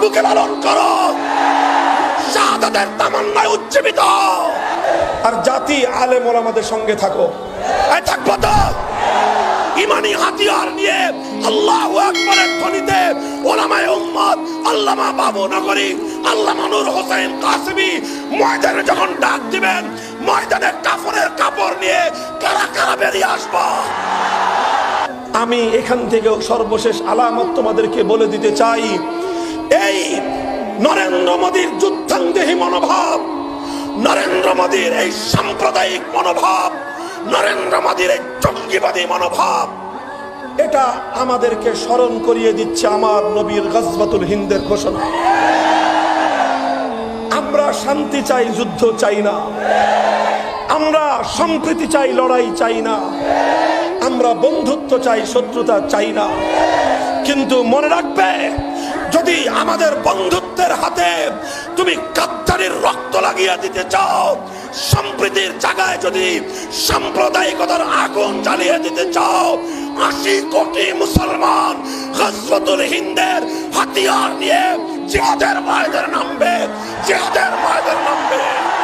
বুকে লালন করো, শাহাদাতের তামান্নায় উজ্জীবিত হও। আর জাতি আলেম ওলামাদের সঙ্গে থাকো। থাকবো তো ইমানি হাতিয়ার নিয়ে আল্লাহু আকবারের ধ্বনিতে ওলামায়ে উম্মত আল্লামা বাবু নগরী, আল্লামা নূর হোসেন কাসেমী ময়দানে যখন ডাক দিবেন, ময়দানে কাফনের কাপড় নিয়ে কারা কারা বেরিয়ে আসবো। আমি এখান থেকে সর্বশেষ আলামত তোমাদেরকে বলে দিতে চাই। এই নরেন্দ্র মোদীর যুদ্ধাঙ্গেহী মনোভাব, নরেন্দ্র মোদীর এই সাম্প্রদায়িক মনোভাব, নরেন্দ্র মোদীর এই জঙ্গিবাদী মনোভাব, এটা আমাদেরকে স্মরণ করিয়ে দিচ্ছে আমার নবীর গজওয়াতুল হিন্দের ঘোষণা। আমরা শান্তি চাই, যুদ্ধ চাই না। আমরা সম্প্রীতি চাই, লড়াই চাই না। আমরা বন্ধুত্ব চাই, শত্রুতা চাই না। কিন্তু মনে রাখবে, যদি আমাদের বন্ধুত্বের হাতে তুমি গাদ্দারির রক্ত লাগিয়ে দিতে চাও, সম্প্রীতির জায়গায় যদি সাম্প্রদায়িকতার আগুন জ্বালিয়ে দিতে চাও, ৮০ কোটি মুসলমান গজওয়াতুল হিন্দের হাতিয়ার নিয়ে জিহাদের ময়দানে নামবে, জিহাদের ময়দানে নামবে।